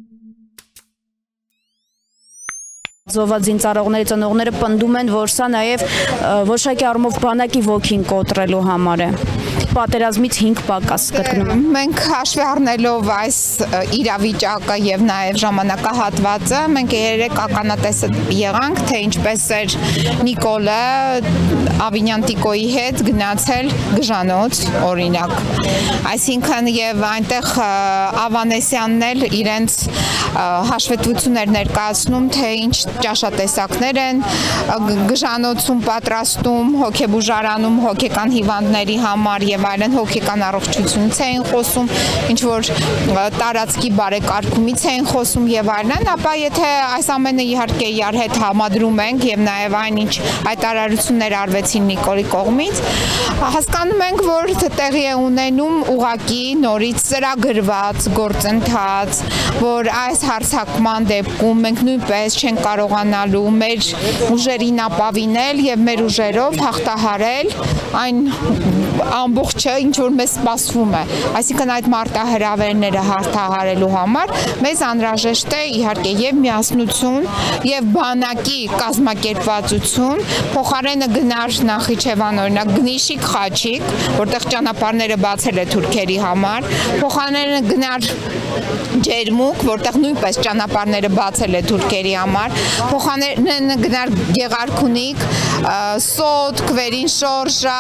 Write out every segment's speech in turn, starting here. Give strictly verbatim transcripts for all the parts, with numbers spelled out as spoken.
Զոհված ծնողները պնդում են, որ սա նաև որոշակի առումով բանակի ոգին կոտրելու համար է։ Պատերազմից հինգ պակաս կրկնում։ Մենք հաշվի առնելով այս իրավիճակը եւ նաեւ ժամանակահատվածը, մենք երեք ականատեսը եղանք, թե ինչպես էր Նիկոլը Ավինյան Տիկոյի հետ գնացել Բաժանոց, օրինակ։ Այսինքն եւ այնտեղ Ավանեսյանն էլ իրենց հաշվետվություններ ներկայացնում, թե ինչ ճաշատեսակներ են Բաժանոցում պատրաստում, հոգեբուժարանում հոգեկան հիվանդների համար եւ այլն հոգեկան առողջությունից էին խոսում, ինչ որ տարածքի բարեկարգումից էին խոսում եւ այլն, ապա եթե այս ամենը իհարկե իրար հետ համադրում ենք եւ նաեւ այնինչ հայտարարություններ արվեցին Նիկոլի կողմից, հասկանում ենք, որ տեղի է ունենում ուղղակի նորից ծրագրված գործընթաց, որ այս հարձակման դեպքում մենք նույնպես չենք կարողանալու մեր ուժերին ապավինել եւ մեր ուժերով հաղթահարել այն ամբողջը, ինչ որ մեզ սպասվում է, այսինքն այդ մարտահրավերները հաղթահարելու համար մեզ անհրաժեշտ է իհարկե եւ միասնություն եւ բանակի կազմակերպվածություն, փոխարենը գնար Նախիջևան օրինակ Գնիշիկ Խաչիկ, որտեղ ճանապարհները բացել է թուրքերի համար, փոխարենը գնար Ջերմուկ, որտեղ նույնպես ճանապարհները բացել է թուրքերի համար, փոխարենը գնար Գեղարքունիք, Սոտ, Կվերին Շորժա,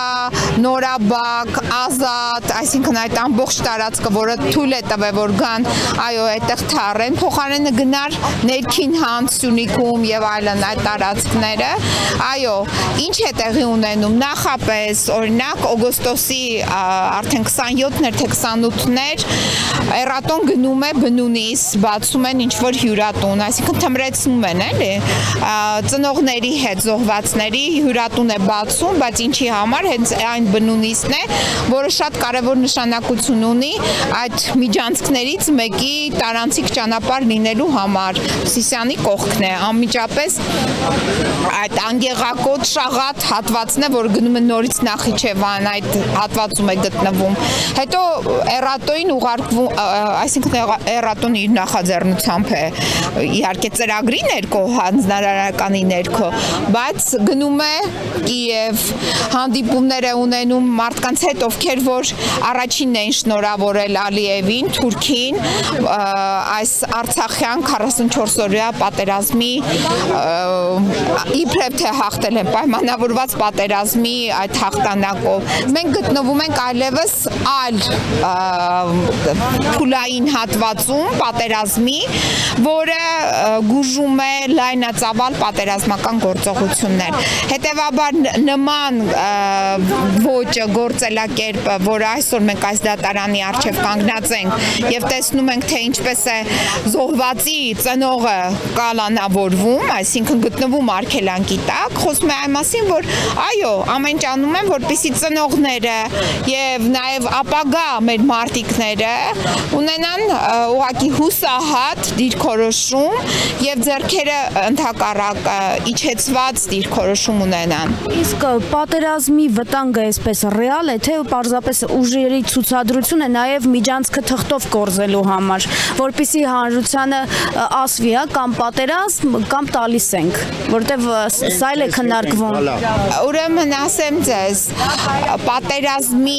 Նորաբակ, Ազատ, այսինքն այդ ամբողջ տարածքը, որը թույլ է տվել, որ գան, այո, այդտեղ թառեն, փոխարենը գնար ներքին հանց Սյունիքում եւ այլն այդ տարածքները, այո, ինչ է տեղի ունենում, նախապես, օրինակ, օգոստոսի արդեն քսանյոթներ, թե քսանութներ, Էրատոն գնում է բնունից, բացում են ինչ-որ հյուրատուն, այսինքն թմրեցնում են, էլի, ծնողների հետ զոհվածների հյուրատուն է բացում, բայց ինչի համար, հենց այն բնունիսն է, որը շատ կարևոր նշանակություն ունի այդ միջանցքներից մեկի տարանցիկ ճանապարհ լինելու համար, Սիսիանի կողքն է, անմիջապես այդ անգեղակոտ շաղատ հատվածն է, որ գնում է նորից Նախիջևան, այդ հատվածում է գտնվում, հետո Էրատոյին ուղարկվում, այսինքն Էրատոն իր նախաձեռնությամբ է իհարկե ծրագրի ներքո, հանձնարարականի ներքո, բայց գնում է Կիև, հանդիպումներ է ունենում մարդկանց հետ, ովքեր որ առաջինն էին շնորհավորել Ալիևին, Թուրքին, այս Արցախյան քառասունչորս օրյա պատերազմի իբրև թե հաղթել են պայմանավորված պատերազմի այդ հաղթանակով։ Մենք գտնվում ենք այլևս այլ փուլային հատվածում պատերազմի, որը գուժում է լայնածավալ պատերազմական գործողություններ։ Հետևաբար նման ոճը, գործելակերպը, որը այսօր մենք այս դատարանի առջև կանգնած ենք եւ տեսնում ենք, թե ինչպես է զոհվածի ծնողը կալանավորվում, այսինքն գտնվում արգելանքի տակ, խոսում է այն մասին, որ այո, ամեն ինչ անում են, որպեսզի ծնողները եւ նաեւ ապագա մեր մարտիկները ունենան ուղղակի հուսահատ դիրքորոշում եւ ձեռքերը ընդհակառակը իջեցված դիրքորոշում ունենան։ Իսկ պատերազմի վտանգը այսպես ռեալ է, թե պարզապես ուժերի ցուցադրություն է նաեւ միջանցքը թղթով կորզելու համար, որպեսզի հանրությանը ասվի, կամ պատերազմ, կամ տալիս ենք, որտեվ սա էլ է քննարկվում։ Ուրեմն ասեմ ձեզ, պատերազմի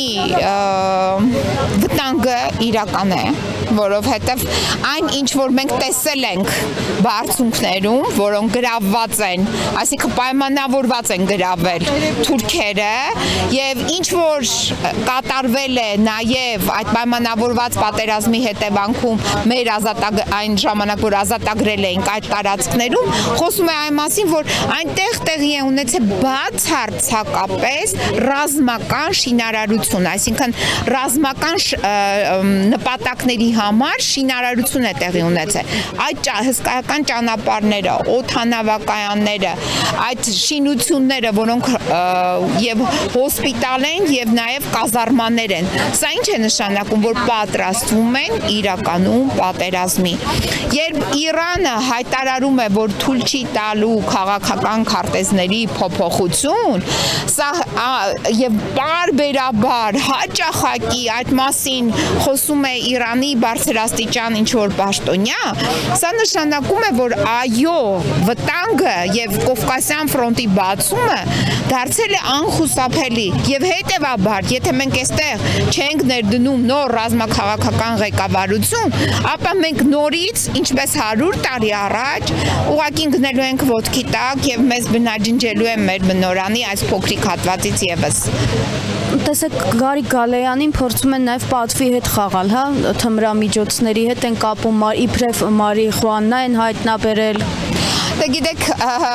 վտանգը իրական է, որովհետև այն ինչ որ մենք տեսել ենք բարձունքներում, որոնք գրավված են, այսինքն պայմանավորված են գրավել թուրքերը եւ ինչ որ կատարվել է նաեւ այդ պայմանավորված պատերազմի հետևանքում մեր ազատագ այն ժամանակ որ ազատագրել էինք այդ տարածքներում, խոսում է այն մասին, որ այնտեղ տեղի է ունեցել բացարձակապես ռազմական շինարարություն, այսինքն ռազմական նպատակների համար շինարարություն է տեղի ունեցել։ Այդ հսկայական ճանապարհները, օդանավակայանները, այդ շինությունները, որոնք եւ հոսպիտալ են եւ նաեւ կազարմաներ են։ Սա ինչ է նշանակում, որ պատրաստվում են իրականում պատերազմի։ Երբ Իրանը հայտարարում է, որ թույլ չի տալու քաղաքական քարտեզների փոփոխություն, սա եւ բարբերաբար հաճախակի այդ մասին խոսում է Իրանի բարձրաստիճան ինչ որ պաշտոնյա, սա նշանակում է, որ այո, վտանգը եւ Կովկասյան ֆրոնտի բացումը դարձել է անխուսափելի եւ հետեւաբար, եթե մենք այստեղ չենք ներդնում նոր ռազմաքաղաքական ղեկավարություն, ապա մենք նորից, ինչպես հարյուր տարի առաջ, ուղղակի գնելու ենք ոտքի տակ եւ մեզ բնաջնջելու է մեր բնորանի այս փոքրիկ հատվածից եւս։ Տեսեք, Գարիկ Գալեյանին փորձում են նաև պատվի հետ խաղալ, հա, թմրամիջոցների հետ են կապում, իբրև Մարի Խուաննա են հայտնաբերել։ Դե գիտեք,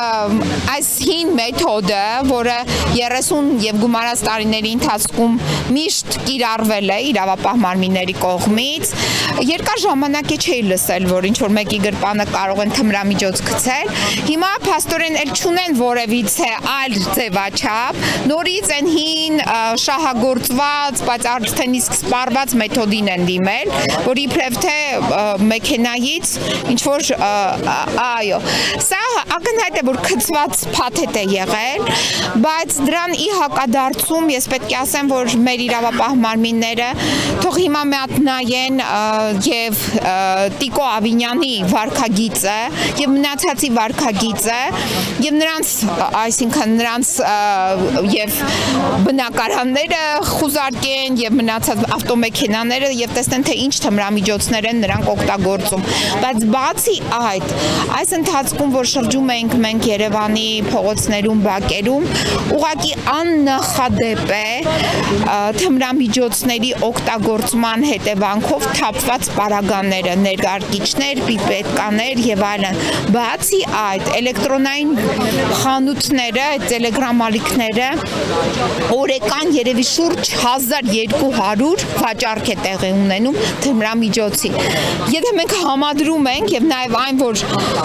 այս հին մեթոդը, որը երեսուն եւ գումարած տարիների ընթացքում միշտ կիրառվել է իրավապահ մարմինների կողմից, երկար ժամանակ է չէի լսել, որ ինչ որ մեկի գրպանը կարող են թմրամիջոց գցել։ Հիմա փաստորեն էլ չունեն որևիցե այլ ձևաչափ, նորից են հին շահագործված, բայց արդեն իսկ սպառված մեթոդին են դիմել, որ իբրև թե մեքենայից ինչ որ այո, սա ակնհայտ է, որ քծված փաթեթ է եղել, բայց դրան ի հակադարձում ես պետք է ասեմ, որ մեր իրավապահ մարմինները թող հիմա մի հատ նայեն եւ Տիկո Ավինյանի վարքագիծը եւ մնացածի վարքագիծը եւ նրանց, այսինքն նրանց եւ բնակարանները խուզարկեն եւ մնացած ավտոմեքենաները եւ տեսնեն թե ինչ թմրամիջոցներ են նրանք օգտագործում, բայց բացի այդ, այս ընթացքում որ շրջում ենք մենք Երևանի փողոցներում, բակերում, ուղղակի աննախադեպ է թմրամիջոցների օգտագործման հետևանքով թափված պարագաները, ներգարկիչներ, պիպետկաներ եւ այլն։ Բացի այդ, էլեկտրոնային խանութները, տելեգրամ ալիքները օրական երևի շուրջ հազար երկու հարյուր վաճառք է տեղի ունենում թմրամիջոցի։ Եթե մենք համադրում ենք եւ նաեւ այն, որ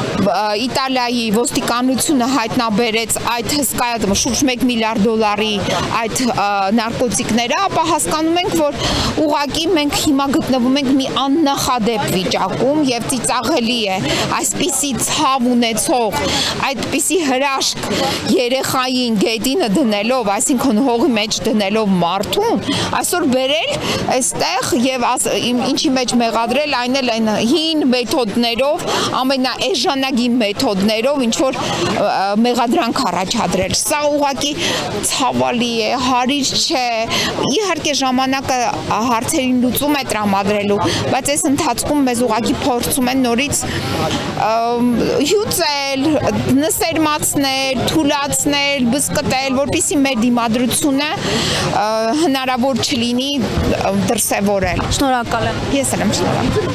Իտալիայի ոստիկանությունը հայտնաբերեց այդ հսկայական շուրջ մեկ միլիարդ դոլարի այդ նարկոտիկները, ապա հասկանում ենք, որ ուղղակի մենք հիմա գտնվում ենք մի աննախադեպ վիճակում եւ ծիծաղելի է այսպիսի ցավ ունեցող, այդպիսի հրաշք երեխային գետինը դնելով, այսինքն հողի մեջ դնելով մարդուն, այսօր բերել այստեղ եւ ինչի մեջ մեղադրել այն էլ այն հին մեթոդներով, ամենաէժանագի մեթոդներով ինչ որ մեղադրանք առաջադրել։ Սա ուղղակի ցավալի է, հարիր չէ։ Իհարկե ժամանակը հարցերին լուծում է տրամադրելու, բայց այս ընթացքում մեզ ուղղակի փորձում են նորից հյուծել, նսերմացնել, թուլացնել, բզկտել, որպեսզի մեր դիմադրությունը հնարավոր չլինի դրսևորել։ Շնորհակալ եմ։ Ես էլ եմ շնորհակալ։